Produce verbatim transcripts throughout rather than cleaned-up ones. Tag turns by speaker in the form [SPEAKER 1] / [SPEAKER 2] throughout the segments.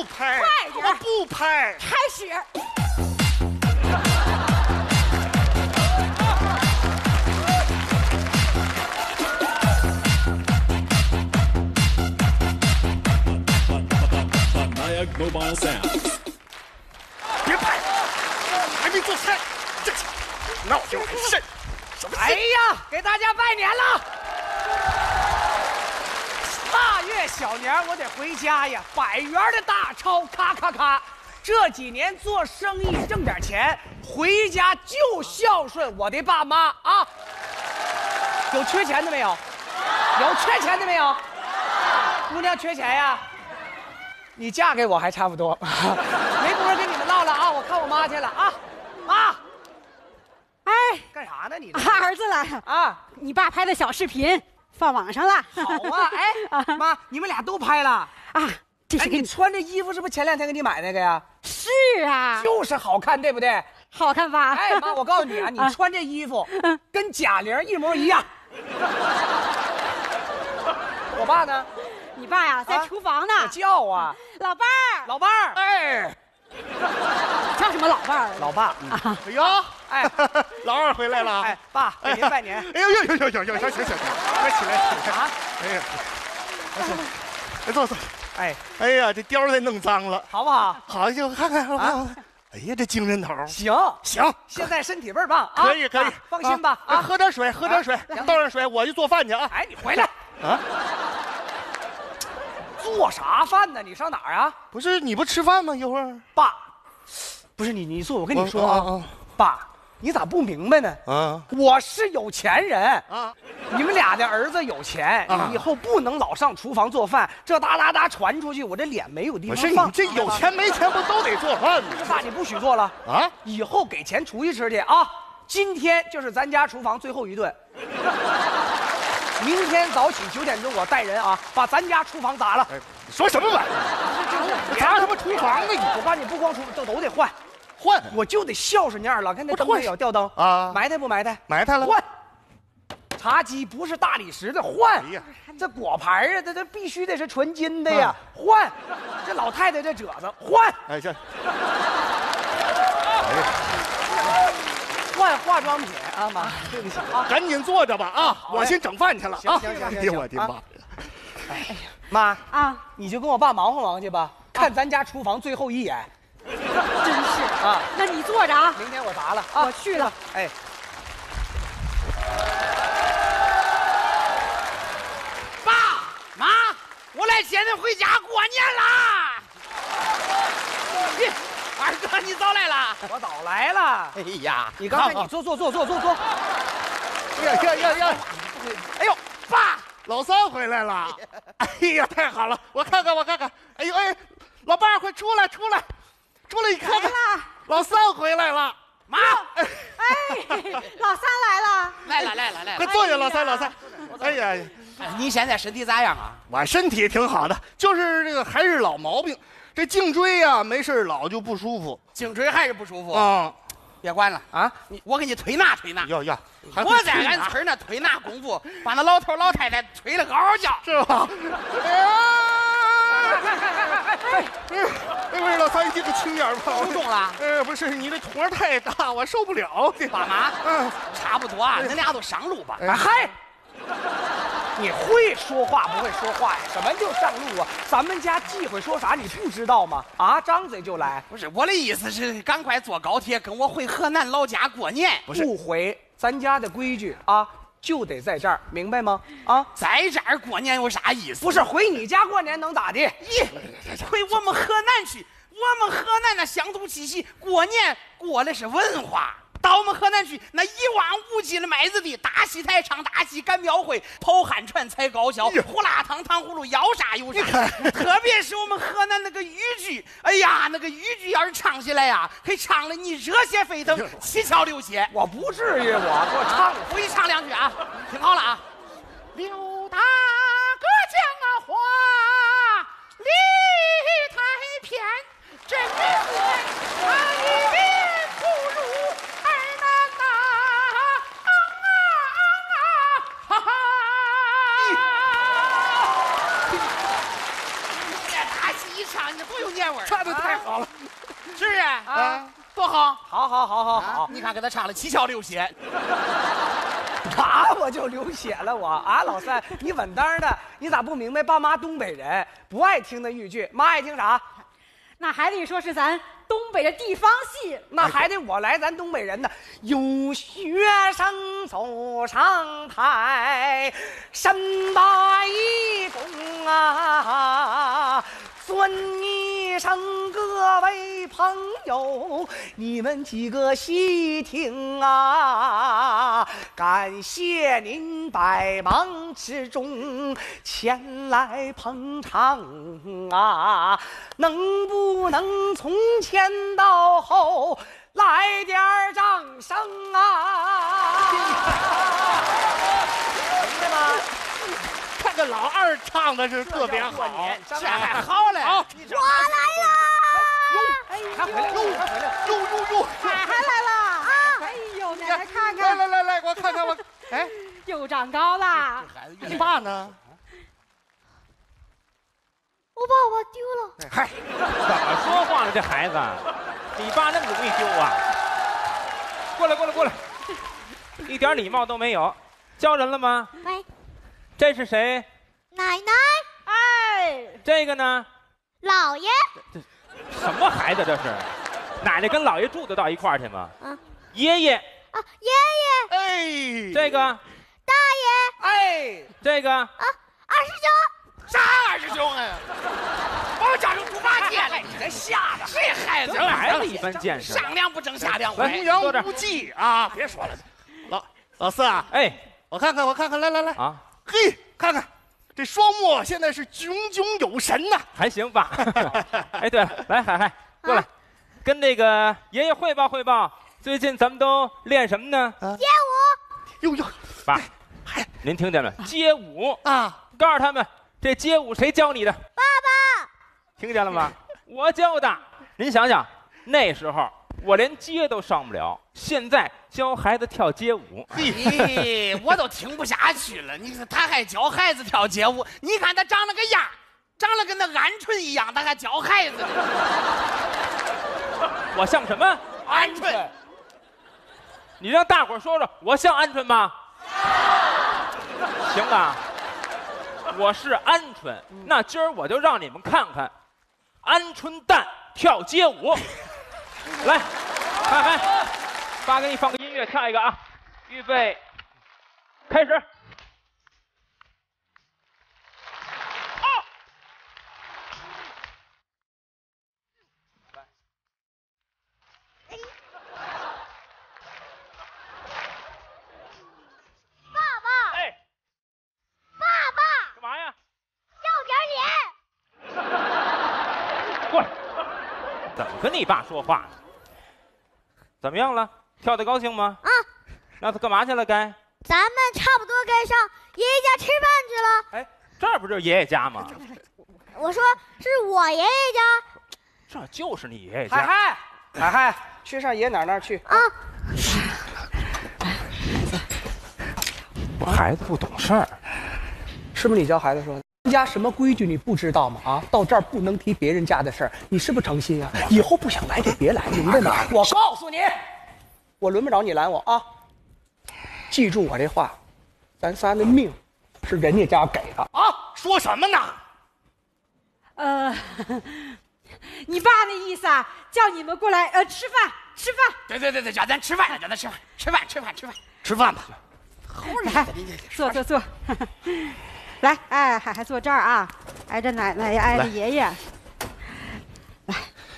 [SPEAKER 1] 不拍，
[SPEAKER 2] 快点，
[SPEAKER 1] 我不拍，
[SPEAKER 2] 开始。
[SPEAKER 1] 别拍，还没做菜，这闹就很甚。什么？
[SPEAKER 3] 哎呀，给大家拜年了！腊月小年，我得回家呀，百元的大钞，咔咔咔。这几年做生意挣点钱，回家就孝顺我的爸妈啊。有缺钱的没有？有缺钱的没有？姑娘缺钱呀？你嫁给我还差不多。没工夫跟你们唠了啊，我看我妈去了啊。妈，
[SPEAKER 2] 哎，
[SPEAKER 3] 干啥呢你？
[SPEAKER 2] 儿子来了
[SPEAKER 3] 啊，
[SPEAKER 2] 你爸拍的小视频放网上了。
[SPEAKER 3] 好啊，哎，妈，你们俩都拍了
[SPEAKER 2] 啊？这是
[SPEAKER 3] 哎，
[SPEAKER 2] 给
[SPEAKER 3] 你穿这衣服是不是前两天给你买那个呀？
[SPEAKER 2] 是啊，
[SPEAKER 3] 就是好看，对不对？
[SPEAKER 2] 好看吧？
[SPEAKER 3] 哎，妈，我告诉你啊，你穿这衣服跟贾玲一模一样。我爸呢？
[SPEAKER 2] 你爸呀，在厨房呢。
[SPEAKER 3] 我叫啊，
[SPEAKER 2] 老伴儿，
[SPEAKER 3] 老伴儿，哎，
[SPEAKER 2] 叫什么老伴儿？
[SPEAKER 3] 老爸。
[SPEAKER 1] 哎呦，
[SPEAKER 3] 哎，
[SPEAKER 1] 老二回来了。
[SPEAKER 3] 哎，爸，给您拜年。
[SPEAKER 1] 哎呦呦呦呦呦呦，行行行，快起来起来。
[SPEAKER 3] 啊？
[SPEAKER 1] 哎呀，来坐坐。
[SPEAKER 3] 哎，
[SPEAKER 1] 哎呀，这貂再弄脏了，
[SPEAKER 3] 好不好？
[SPEAKER 1] 好，就看看啊。哎呀，这精神头。
[SPEAKER 3] 行
[SPEAKER 1] 行，
[SPEAKER 3] 现在身体倍儿棒啊。
[SPEAKER 1] 可以可以，
[SPEAKER 3] 放心吧啊。
[SPEAKER 1] 喝点水，喝点水，倒上水，我去做饭去啊。
[SPEAKER 3] 哎，你回来
[SPEAKER 1] 啊。
[SPEAKER 3] 做啥饭呢？你上哪儿啊？
[SPEAKER 1] 不是你不吃饭吗？一会儿，
[SPEAKER 3] 爸，不是你，你坐，我跟你说啊，
[SPEAKER 1] 啊啊
[SPEAKER 3] 爸，你咋不明白呢？
[SPEAKER 1] 啊
[SPEAKER 3] 我是有钱人
[SPEAKER 1] 啊！
[SPEAKER 3] 你们俩的儿子有钱，
[SPEAKER 1] 啊
[SPEAKER 3] 以后不能老上厨房做饭，这哒啦哒传出去，我这脸没有地
[SPEAKER 1] 不是
[SPEAKER 3] 方放。
[SPEAKER 1] 你这有钱没钱不都得做饭吗？
[SPEAKER 3] 爸，你不许做了
[SPEAKER 1] 啊！
[SPEAKER 3] 以后给钱出去吃去啊！今天就是咱家厨房最后一顿。明天早起九点钟，我带人啊，把咱家厨房砸了。
[SPEAKER 1] 哎，说什么玩意儿？砸什么厨房呢？你
[SPEAKER 3] 我告诉你，不光厨这都得换，
[SPEAKER 1] 换，
[SPEAKER 3] 我就得孝顺你二老。看那灯没有吊灯
[SPEAKER 1] 啊？
[SPEAKER 3] 埋汰不埋汰？
[SPEAKER 1] 埋汰了。
[SPEAKER 3] 换。茶几不是大理石的，换。
[SPEAKER 1] 哎呀，
[SPEAKER 3] 这果盘啊，这这必须得是纯金的呀，换。这老太太这褶子换。
[SPEAKER 1] 哎这，
[SPEAKER 3] 换化妆品啊，妈，对不起啊，
[SPEAKER 1] 赶紧坐着吧啊！我先整饭去了啊！
[SPEAKER 3] 行行行行
[SPEAKER 1] 哎呦我的妈！
[SPEAKER 3] 哎呀，妈
[SPEAKER 2] 啊，
[SPEAKER 3] 你就跟我爸忙活忙去吧，看咱家厨房最后一眼。
[SPEAKER 2] 真是
[SPEAKER 3] 啊！
[SPEAKER 2] 那你坐着啊，
[SPEAKER 3] 明天我砸了啊！
[SPEAKER 2] 我去了。
[SPEAKER 3] 哎，
[SPEAKER 4] 爸妈，我来接恁回家过年啦！二哥，你早来了。
[SPEAKER 3] 我早来了。
[SPEAKER 4] 哎呀，
[SPEAKER 3] 你刚才你坐坐坐坐坐坐。
[SPEAKER 1] 呀呀呀呀！
[SPEAKER 4] 哎呦，爸，
[SPEAKER 1] 老三回来了！哎呀，太好了！我看看，我看看。哎呦哎，老伴儿快出来出来，出来你看看，老三回来了。
[SPEAKER 4] 妈，
[SPEAKER 2] 哎，老三来了，
[SPEAKER 4] 来了来了来了，
[SPEAKER 1] 快坐下，老三老三。哎呀，
[SPEAKER 4] 你现在身体咋样啊？
[SPEAKER 1] 我身体挺好的，就是这个还是老毛病，这颈椎呀没事老就不舒服。
[SPEAKER 4] 颈椎还是不舒服
[SPEAKER 1] 啊？
[SPEAKER 4] 别管了啊！你我给你推拿推拿。
[SPEAKER 1] 要要，
[SPEAKER 4] 我在俺村那推拿功夫，把那老头老太太推了个嗷叫，
[SPEAKER 1] 是吧？哎，哎，不是老三，你这个轻点吧。
[SPEAKER 4] 不中了？
[SPEAKER 1] 呃，不是，你这坨太大，我受不了。
[SPEAKER 4] 爸妈，
[SPEAKER 1] 嗯，
[SPEAKER 4] 差不多啊，恁俩都上路吧。
[SPEAKER 3] 哎嗨，你会说话不会说话呀？什么叫上路啊？咱们家忌讳说啥，你不知道吗？啊，张嘴就来。
[SPEAKER 4] 不是，我的意思是，赶快坐高铁跟我回河南老家过年。
[SPEAKER 3] 不是，不回，咱家的规矩啊，就得在这儿，明白吗？啊，
[SPEAKER 4] 在这儿过年有啥意思？
[SPEAKER 3] 不是回你家过年能咋的？
[SPEAKER 4] 咦，回我们河南去，我们河南那乡土气息，过年过的是文化。到我们河南去，那一望无际的麦子地，大戏台唱大戏，赶庙会，跑旱船，踩高跷，胡辣汤糖葫芦，要啥有啥。特别是我们河南那个豫剧，哎呀，那个豫剧要是唱起来呀，可以唱的你热血沸腾，七窍流血。
[SPEAKER 3] 我不至于，我给我唱，
[SPEAKER 4] 我给你唱两句啊，听好了啊。刘大哥讲话，理太偏，真是他一命不如二难呐！啊啊啊！哈哈！这大戏一唱，你多有年味儿。
[SPEAKER 1] 唱的太好了，
[SPEAKER 4] 是啊，
[SPEAKER 1] 啊，
[SPEAKER 4] 多好。
[SPEAKER 3] 好好好好好，
[SPEAKER 4] 你看给他唱的七窍流血。
[SPEAKER 3] 啊，我就流血了我啊！老三，你稳当的，你咋不明白？爸妈东北人不爱听那豫剧，妈爱听啥？
[SPEAKER 2] 那还得说是咱东北的地方戏。
[SPEAKER 3] 那还得我来，咱东北人呢。有学生走上台，身把一弓啊，尊一声各位朋友，你们几个细听啊，感谢您百忙之中前来捧场啊，能不能从前到后来点掌声啊？明白吗？
[SPEAKER 1] 看个老二唱的是特别好，
[SPEAKER 3] 这
[SPEAKER 4] 这还好嘞。
[SPEAKER 1] 好，
[SPEAKER 2] 我来了！
[SPEAKER 3] 哎，他回来，又他回来，
[SPEAKER 1] 呦呦呦，
[SPEAKER 2] 海涵来了啊！哎呦，奶奶看
[SPEAKER 1] 来
[SPEAKER 2] 看，
[SPEAKER 1] 来来来，我看看我，哎，
[SPEAKER 2] 又长高了。
[SPEAKER 1] 你爸呢？
[SPEAKER 2] 我把我丢了。
[SPEAKER 1] 嗨，
[SPEAKER 5] 怎么说话呢？这孩子，你爸那么容易丢啊？过来过来过来，一点礼貌都没有，叫人了吗？
[SPEAKER 6] 喂，
[SPEAKER 5] 这是谁？
[SPEAKER 6] 奶奶，
[SPEAKER 2] 哎，
[SPEAKER 5] 这个呢？
[SPEAKER 6] 姥爷，
[SPEAKER 5] 什么孩子这是？奶奶跟姥爷住得到一块儿去吗？
[SPEAKER 6] 嗯，
[SPEAKER 5] 爷爷，
[SPEAKER 6] 啊，爷爷，
[SPEAKER 1] 哎，
[SPEAKER 5] 这个，
[SPEAKER 6] 大爷，
[SPEAKER 3] 哎，
[SPEAKER 5] 这个，
[SPEAKER 6] 啊，二师兄，
[SPEAKER 4] 啥二师兄啊？把我叫成猪八戒了，你这吓的，这孩子
[SPEAKER 5] 跟孩子一般见识。
[SPEAKER 4] 上梁不正下梁
[SPEAKER 1] 弘
[SPEAKER 4] 歪。
[SPEAKER 1] 扬无忌啊！别说了，老老四啊，
[SPEAKER 5] 哎，
[SPEAKER 1] 我看看我看看，来来来，
[SPEAKER 5] 啊，
[SPEAKER 1] 嘿，看看这双目现在是炯炯有神呐。
[SPEAKER 5] 还行吧。哎，对了，来海海过来，跟那个爷爷汇报汇报，最近咱们都练什么呢？
[SPEAKER 6] 街舞，
[SPEAKER 1] 呦呦，
[SPEAKER 5] 爸，您听见了？街舞
[SPEAKER 1] 啊！
[SPEAKER 5] 告诉他们，这街舞谁教你的？
[SPEAKER 6] 爸爸，
[SPEAKER 5] 听见了吗？我教的。您想想，那时候我连街都上不了，现在教孩子跳街舞，
[SPEAKER 4] 嘿，我都听不下去了。你看他还教孩子跳街舞，你看他长了个样，长得跟那鹌鹑一样，他还教孩子呢。
[SPEAKER 5] 我像什么？
[SPEAKER 4] 鹌鹑，
[SPEAKER 5] 你让大伙儿说说，我像鹌鹑吗？行吧，我是鹌鹑。那今儿我就让你们看看，鹌鹑蛋跳街舞。来，海海，爸给你放个音乐，跳一个啊！预备，开始。
[SPEAKER 6] 爸爸，
[SPEAKER 5] 哎，
[SPEAKER 6] 爸爸，
[SPEAKER 5] 干嘛呀？
[SPEAKER 6] 要点脸。
[SPEAKER 5] 过来。怎么跟你爸说话呢？怎么样了？跳得高兴吗？
[SPEAKER 6] 啊，
[SPEAKER 5] 那他干嘛去了？该？
[SPEAKER 6] 咱们差不多该上爷爷家吃饭去了。
[SPEAKER 5] 哎，这儿不就是爷爷家吗？
[SPEAKER 6] 我说是我爷爷家。
[SPEAKER 5] 这就是你爷爷
[SPEAKER 3] 海
[SPEAKER 5] 家。
[SPEAKER 3] 海，海海，去上爷哪那儿去
[SPEAKER 6] 啊？
[SPEAKER 5] 我孩子不懂事儿，
[SPEAKER 3] 是不是你教孩子说的？人家什么规矩你不知道吗？啊，到这儿不能提别人家的事儿，你是不是诚心啊？以后不想来就别来，明白吗？我告诉你，我轮不着你拦我啊！记住我这话，咱仨的命是人家家给的。
[SPEAKER 1] 啊，说什么呢？
[SPEAKER 2] 呃，你爸那意思啊，叫你们过来呃吃饭吃饭。
[SPEAKER 4] 对对对对，叫咱吃饭，叫咱吃饭，吃饭吃饭吃饭。
[SPEAKER 1] 吃饭吧。
[SPEAKER 2] 来，坐坐坐。来，哎，海海坐这儿啊，挨着奶奶，挨着爷爷。来，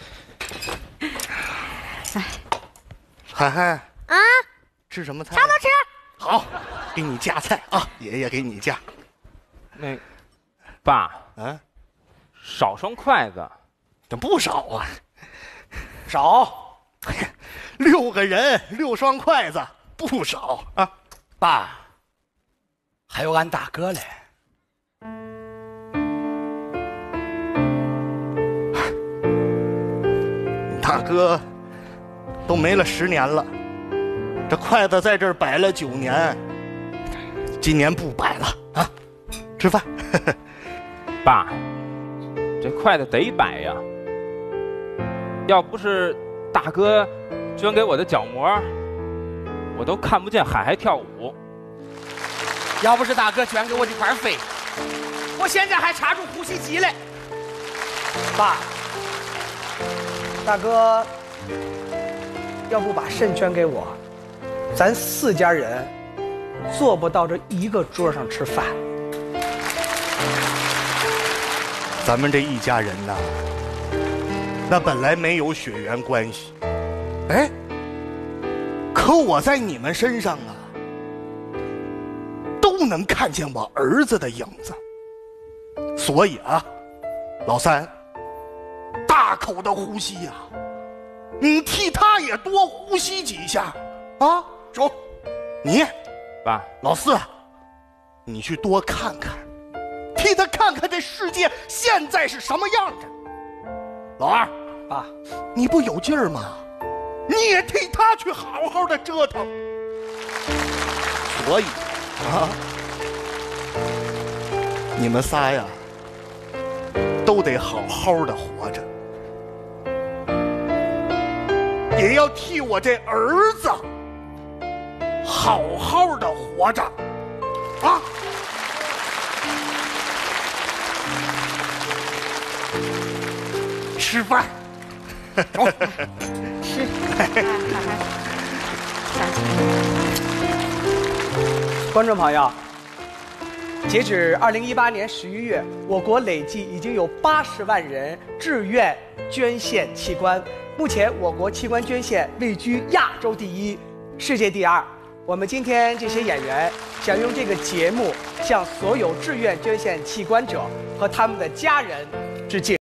[SPEAKER 2] 来，
[SPEAKER 1] 海海
[SPEAKER 6] 啊，
[SPEAKER 1] 吃什么菜？
[SPEAKER 6] 啥都吃。
[SPEAKER 1] 好，给你夹菜啊，爷爷给你夹。
[SPEAKER 5] 那爸，
[SPEAKER 1] 嗯，
[SPEAKER 5] 少双筷子。
[SPEAKER 1] 这不少啊，
[SPEAKER 3] 少，
[SPEAKER 1] 六个人六双筷子，不少啊。
[SPEAKER 4] 爸，还有俺大哥嘞。
[SPEAKER 1] 你大哥都没了十年了，这筷子在这儿摆了九年，今年不摆了啊！吃饭。
[SPEAKER 5] 爸， 这筷子得摆呀！要不是大哥捐给我的角膜，我都看不见海海跳舞。
[SPEAKER 4] 要不是大哥捐给我这块肺，我现在还插住呼吸机嘞。
[SPEAKER 3] 爸，大哥，要不把肾捐给我，咱四家人坐不到这一个桌上吃饭。
[SPEAKER 1] 咱们这一家人呐，那本来没有血缘关系，哎，可我在你们身上啊，都能看见我儿子的影子。所以啊，老三，大口的呼吸呀、啊，你替他也多呼吸几下啊。走，你，
[SPEAKER 5] 爸，
[SPEAKER 1] 老四，你去多看看。替他看看这世界现在是什么样的。老二，
[SPEAKER 3] 爸，
[SPEAKER 1] 你不有劲儿吗？你也替他去好好的折腾。所以啊，你们仨呀，都得好好的活着，也要替我这儿子好好的活着，啊！吃饭，走，
[SPEAKER 2] 吃，哎，
[SPEAKER 3] 观众朋友，截止二零一八年十一月，我国累计已经有八十万人志愿捐献器官。目前，我国器官捐献位居亚洲第一，世界第二。我们今天这些演员想用这个节目向所有志愿捐献器官者和他们的家人致敬。